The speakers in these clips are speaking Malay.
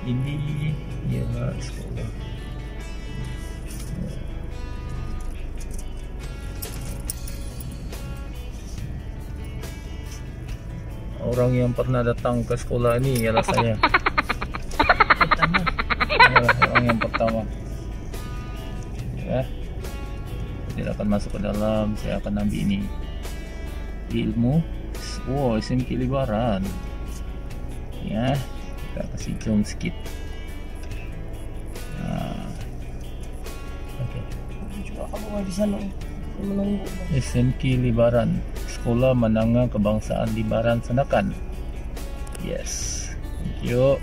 Ini ialah sekolah. Orang yang pernah datang ke sekolah ini ialah saya. Ya, orang yang pertama. Ya, saya akan masuk ke dalam. Saya akan ambil ini ilmu. Wow, SMK Libaran. Ya, kita kasih zoom sedikit. Nah, oke. Juga kamu di sana menunggu. SMK Libaran, Sekolah Menengah Kebangsaan Libaran Sandakan. Yes, thank you.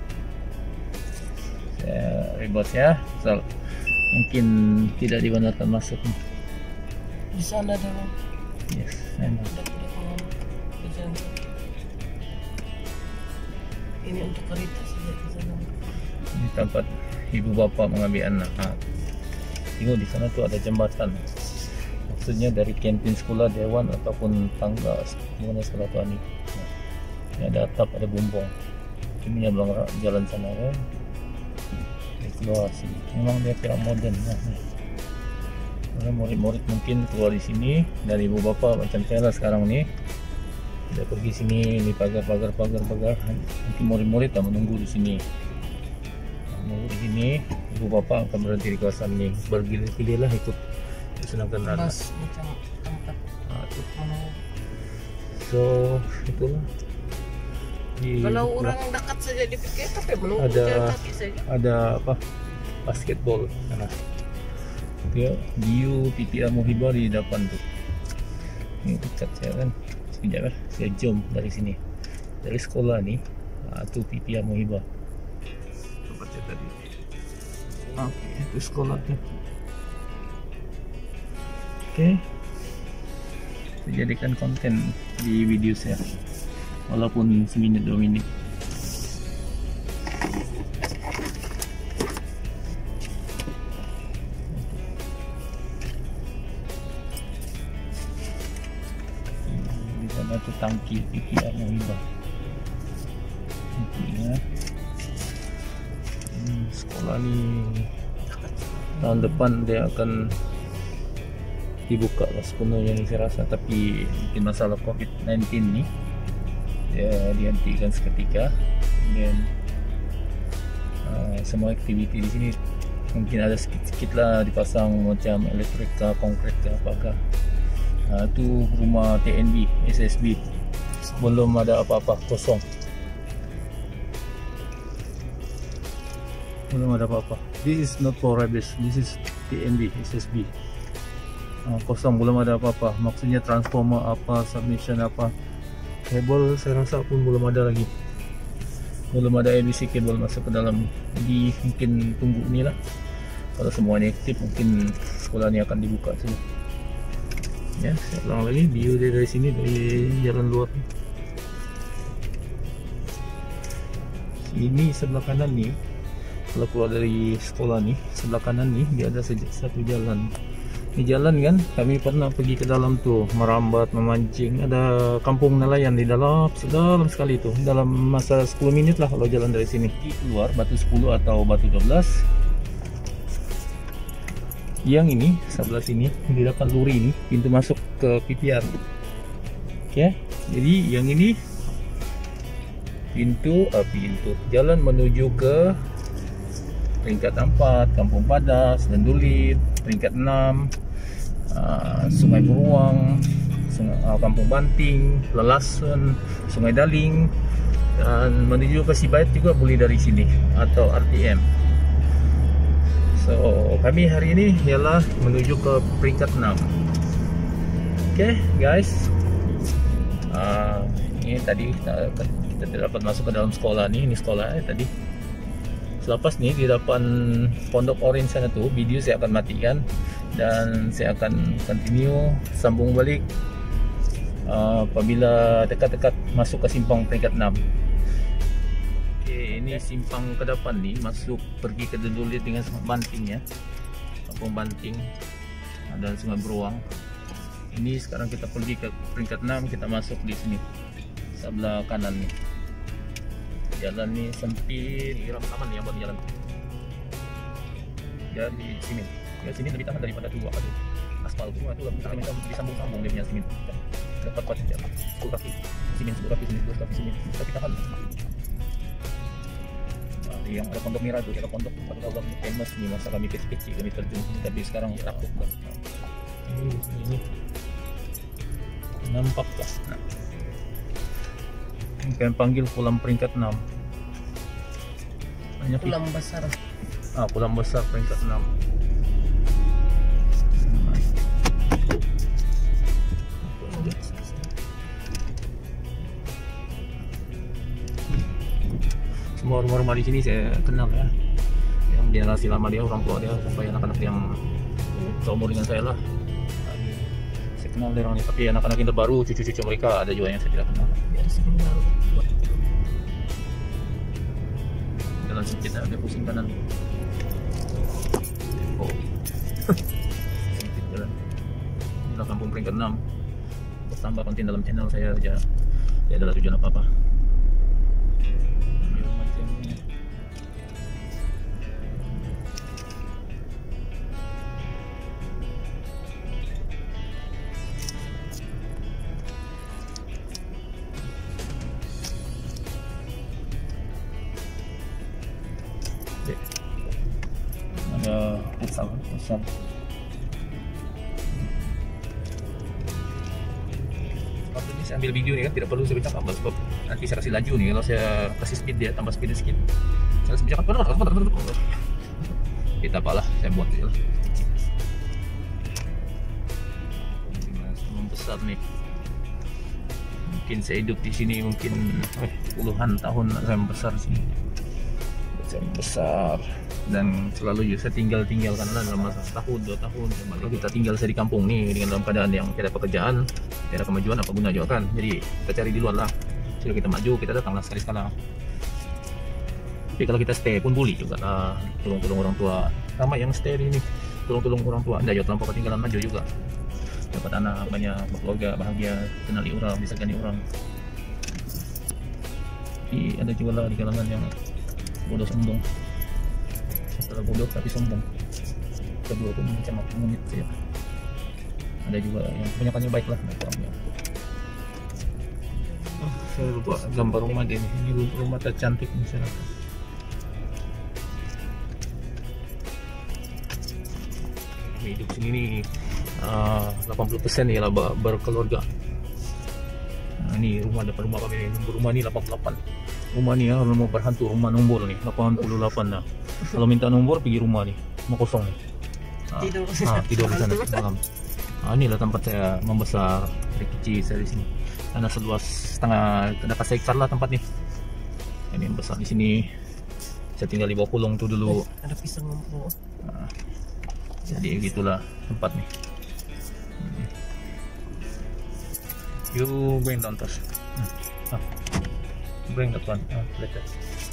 Saya ribet ya, so, mungkin tidak dibenarkan masuk. Di sana ada. Yes, memang. Ini untuk kereta saja di sana. Ini tempat ibu bapak mengambil anak. Tengok di sana tuh ada jembatan. Maksudnya dari kantin sekolah, dewan ataupun tangga mana sekolah tuan ini. Ini ada atap, ada bumbung. Ini belang jalan sana kan. Dari keluar sini. Memang dia kira modern. Murid-murid mungkin keluar di sini, dan ibu bapak macam saya lah sekarang nih. Kita pergi sini, ini pagar. Nanti murid-murid tak menunggu di sini. Menunggu di sini, ibu bapak akan berhenti di kawasan ini. Bergilir-gilir lah ikut senangkan anak. Macam tempat. So itulah. Kalau orang dekat saja dipikir, tapi menunggu jalan kaki saja. Ada apa? Basketball. Nah, dia Diu PPA Muhibah di depan tuh. Ini dekat saya kan. Sekejap saya jom dari sini, dari sekolah ni. Tu PPA Muhibah. Coba cek tadi. Oke, itu sekolahnya. Oke, saya jadikan konten di video saya, walaupun seminit 2 minit. Itu tangki PPA Muhibah. Ya. Sekolah ni tahun depan dia akan dibuka lah sepenuhnya ni saya rasa, tapi mungkin masalah COVID-19 ni dia dihentikan seketika. Dan semua aktiviti di sini mungkin ada sikit-sikit lah dipasang macam elektrika, konkret ke apakah. Tu rumah TNB, SSB, belum ada apa-apa, kosong. Belum ada apa-apa. This is not for rabies, this is TNB, SSB. Kosong, belum ada apa-apa. Maksudnya transformer apa, submission apa, kabel saya rasa pun belum ada lagi. Belum ada ABC kabel masuk ke dalam. Jadi mungkin tunggu ni lah. Kalau semuanya aktif, mungkin sekolah ni akan dibuka saja. Ya, saya ulang lagi view dari sini, dari jalan luar. Ini sebelah kanan nih, kalau keluar dari sekolah nih, sebelah kanan nih dia ada satu jalan. Ini jalan kan, kami pernah pergi ke dalam tuh, merambat, memancing. Ada kampung nelayan di dalam, dalam sekali tuh. Dalam masa 10 menit lah kalau jalan dari sini. Di keluar Batu 10 atau Batu 12. Yang ini sebelah sini di depan luri ini pintu masuk ke PPR. Oke, jadi yang ini pintu jalan menuju ke peringkat 4 Kampung Padas dan Dulit, peringkat 6 Sungai Beruang, Kampung Banting, Lelasan, Sungai Daling, dan menuju ke Sibayat juga boleh dari sini atau RTM. So, kami hari ini ialah menuju ke peringkat 6. Oke, guys. Ini tadi kita dapat masuk ke dalam sekolah nih. Ini sekolah tadi. Selepas nih di depan Pondok Orange sana tuh, video saya akan matikan dan saya akan continue sambung balik apabila dekat-dekat masuk ke simpang peringkat 6. Ini simpang ke depan nih, masuk pergi ke Dendulit dengan Sungai Banting ya, Kampung Banting dan Sungai Beruang. Ini sekarang kita pergi ke peringkat 6, kita masuk di sini sebelah kanan nih. Jalan nih sempit, kira aman nih yang buat jalan. Jadi sini, ya sini lebih tahan daripada dua kali aspal dua itu lebih tahan, disambung-sambung dia punya sini. Dapat kuat ya, 10 kaki sini, 10 kaki sini, 10 kaki sini, tapi tahan. Yang ada pondok Mira tuh, ada pondok pada Allah famous nih masa kami kecil kami terjun, tapi sekarang takut kan. Ini nampak lah. Kalian panggil kolam peringkat 6. Banyak kolam besar. Kolam besar peringkat 6. Semua rumah-rumah di sini saya kenal ya, yang generasi lama dia, orang tua dia, sampai anak-anak yang seumur dengan saya lah. Saya kenal dia orang ini, tapi anak-anak yang terbaru, cucu-cucu mereka ada juga yang saya tidak kenal. Jalan sempit, ada pusing kanan. Oh, sempit jalan. Inilah kampung peringkat 6. Bertambah konten dalam channel saya aja, tidak ada tujuan apa-apa. Ada futsal besar. Waktu ini saya ambil video nih kan tidak perlu saya bercakap sebab nanti saya kasih laju nih, kalau saya kasih speed dia tambah speed sedikit. Saya kasih bercakap kita apalah saya buat dia. Besar nih. Mungkin saya hidup di sini mungkin puluhan tahun saya besar di sini. Saya besar dan selalu saya tinggal karena dalam masa setahun 2 tahun kalau kita tinggal saya di kampung nih dengan dalam keadaan yang tidak ada pekerjaan, tidak ada kemajuan, apa guna juga kan. Jadi kita cari di luar lah, sudah kita maju kita datanglah sekali-sekala. Tapi kalau kita stay pun boleh juga lah, tolong orang tua. Ramai yang stay di sini, tolong orang tua, anda juga terlampau ketinggalan, maju juga, dapat anak banyak, berkeluarga bahagia, kenali orang, bisa gani orang. Tapi ada juga lah di kalangan yang bodoh sombong. Setelah bodoh tapi sombong. Kedua pun macam monyet saja. Ada juga yang kebanyakannya baik lah orangnya. Saya lupa gambar rumah dia ini. Ini rumah tercantik di sana. Hidup sini nih 80% ya lah berkeluarga. Nah, ini rumah depan rumah kami, rumah ini 88. Rumah ni ya, nomor berhantu, rumah nombor nih 88 nah. Kalau minta nomor pergi rumah nih, rumah kosong nih. Tidur di sana malam. Inilah tempat saya membesar dari kecil saya di sini. Karena seluas setengah hektar lah tempat nih. Ini yang besar di sini. Saya tinggal di bawah kolong tuh dulu. Ada pisang ngompol. Jadi gitulah tempat nih. You bring down first. Bring that one. Later.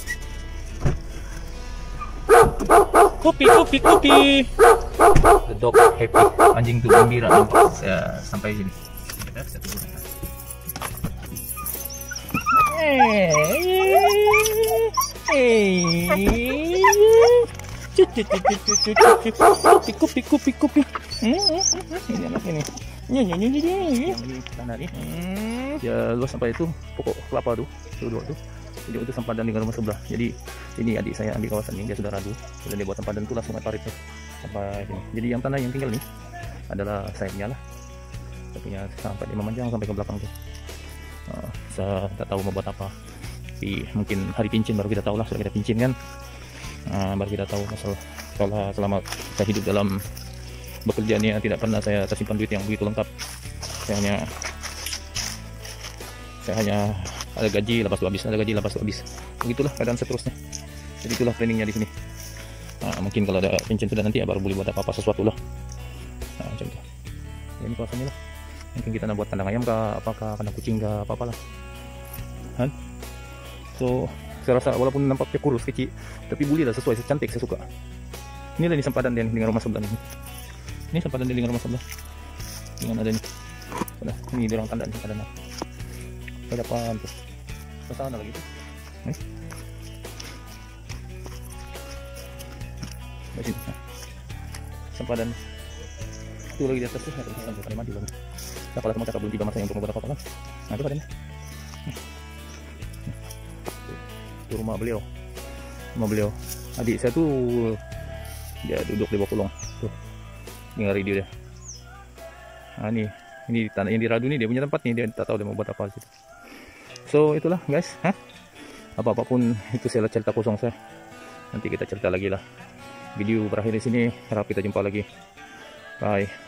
Kopi. The dog happy. Anjing tuh gembira nampak. Saya sampai sini. Saya turun. Kopi. Ini anak ini. Ini tanah nih. Ya luas sampai itu pokok kelapa tuh jadi itu sempadan dengan rumah sebelah. Jadi ini adik saya ambil kawasan ini, dia sudah radu, sudah dia buat sempadan itu langsung parit sampai ini. Jadi yang tanah yang tinggal nih adalah saya punya lah, saya punya sampai di memanjang sampai ke belakang tuh. Saya tak tahu mau buat apa, tapi mungkin hari pincin baru kita tahu lah. Sudah kita pincin kan, baru kita tahu masalah. Soalnya selama saya hidup dalam bekerjanya tidak pernah saya tersimpan duit yang begitu lengkap. Saya hanya ada gaji lepas tu habis, begitulah keadaan seterusnya. Jadi itulah planningnya di sini. Mungkin kalau ada pensiun sudah nanti ya baru boleh buat apa-apa sesuatu lah. Macam itu. Ya, ini kawasannya lah. Mungkin kita nak buat kandang ayam kah, apakah kandang kucing kah, apa-apalah. So saya rasa walaupun nampaknya kurus kecil, tapi boleh lah, sesuai, cantik, saya suka. Inilah ini sempadan dengan rumah sebelah ini. Ini sempadan dengan rumah sebelah. Dengan ada ini. Ini di ruang tanda nih, ada ke depan tuh, ke sana lagi tuh. Di sini. Nah. Sempadan itu lagi di atas tuh, ada tulisan bukan mandi banget. Nah, kalau kamu cakap belum tiba masanya untuk membuat apa-apa kan? Nah, itu badannya. Itu rumah beliau. Rumah beliau. Adik saya tuh dia duduk di bawah kolong. Tuh. Dengar radio dia. Nah, ini tanah yang diradu nih, dia punya tempat nih, dia tak tahu dia mau buat apa gitu. So, itulah guys, apa-apapun itu saya cerita kosong saya. Nanti kita cerita lagi lah. Video berakhir di sini, harap kita jumpa lagi. Bye.